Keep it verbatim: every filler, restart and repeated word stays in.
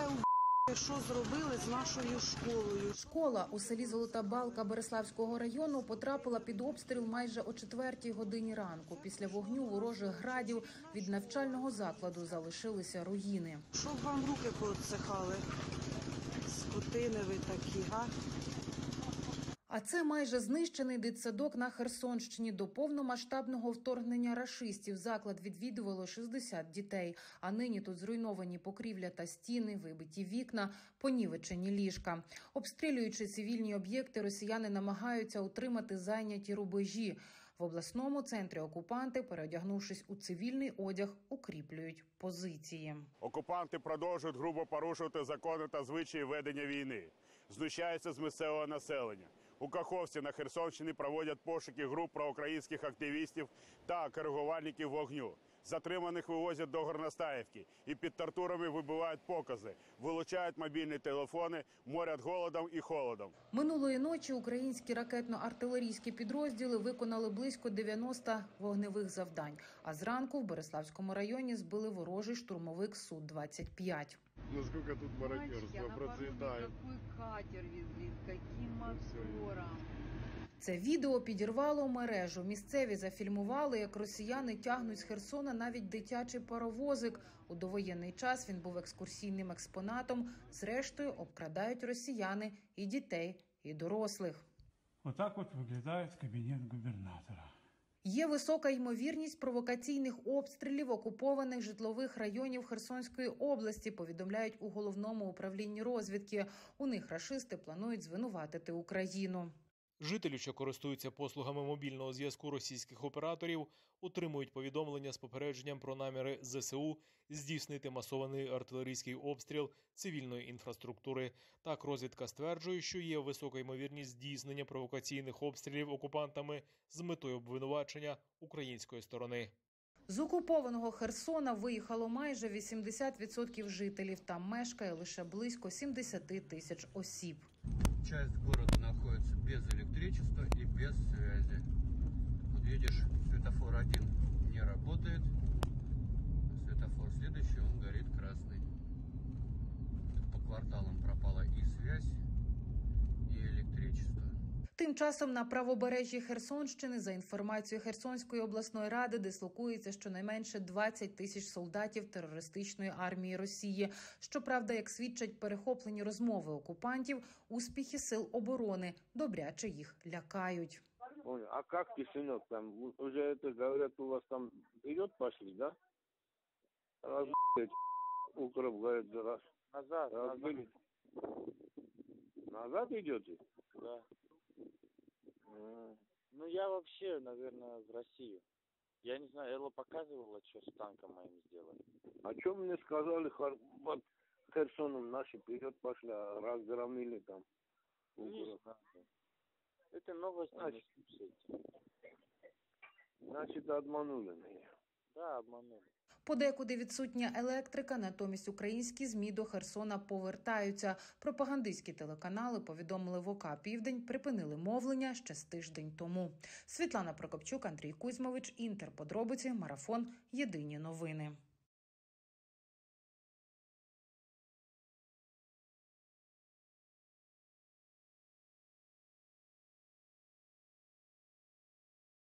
Оце що зробили з нашою школою. Школа у селі Золота Балка Береславського району потрапила під обстріл майже о четвертій годині ранку. Після вогню ворожих градів від навчального закладу залишилися руїни. Щоб вам руки поотсихали, скотини ви такі, га? А це майже знищений дитсадок на Херсонщині. До повномасштабного вторгнення рашистів заклад відвідувало шістдесят дітей. А нині тут зруйновані покрівля та стіни, вибиті вікна, понівечені ліжка. Обстрілюючи цивільні об'єкти, росіяни намагаються утримати зайняті рубежі. В обласному центрі окупанти, переодягнувшись у цивільний одяг, укріплюють позиції. Окупанти продовжують грубо порушувати закони та звичаї ведення війни. Знущаються з місцевого населення. У Каховці на Херсонщині проводять пошуки груп проукраїнських активістів та коригувальників вогню. Затриманих вивозять до Горностаївки і під тортурами вибивають покази, вилучають мобільні телефони, морять голодом і холодом. Минулої ночі українські ракетно-артилерійські підрозділи виконали близько дев'яноста вогневих завдань. А зранку в Береславському районі збили ворожий штурмовик Су двадцять п'ять. Ну скільки тут мародерства процвітає. Який катер везли, з яким мотором. Це відео підірвало мережу. Місцеві зафільмували, як росіяни тягнуть з Херсона навіть дитячий паровозик. У довоєнний час він був екскурсійним експонатом. Зрештою, обкрадають росіяни і дітей, і дорослих. Отак от виглядає кабінет губернатора. Є висока ймовірність провокаційних обстрілів окупованих житлових районів Херсонської області, повідомляють у Головному управлінні розвідки. У них рашисти планують звинуватити Україну. Жителі, що користуються послугами мобільного зв'язку російських операторів, отримують повідомлення з попередженням про наміри зе се у здійснити масований артилерійський обстріл цивільної інфраструктури. Так, розвідка стверджує, що є висока ймовірність здійснення провокаційних обстрілів окупантами з метою обвинувачення української сторони. З окупованого Херсона виїхало майже вісімдесят відсотків жителів. Там мешкає лише близько сімдесят тисяч осіб. Часть города находится без электричества и без связи. Вот видишь, светофор один не работает, светофор следующий, он горит красный. По кварталам пропала и связь, и электричество. Тим часом на правобережжі Херсонщини, за інформацією Херсонської обласної ради, дислокується щонайменше двадцять тисяч солдатів терористичної армії Росії. Щоправда, як свідчать перехоплені розмови окупантів, успіхи сил оборони добряче їх лякають. Ой, а как Кишинев там? Уже это говорят, у вас там вперед пошли, да? Раз, укроп, говорят, раз. Назад, разбили. Назад идете? Да. Ну, я вообще, наверное, в Россию. Я не знаю, Элла показывала, что с танком моим сделали. А что мне сказали, под Херсоном наши вперед пошли, разгромили там. Не знаю. Это новости. Значит, значит, обманули меня. Да, обманули. Подекуди відсутня електрика, натомість українські ЗМІ до Херсона повертаються. Пропагандистські телеканали повідомили в ОК «Південь», припинили мовлення ще з тиждень тому. Світлана Прокопчук, Андрій Кузьмович, Інтер. Подробиці, Марафон. Єдині новини.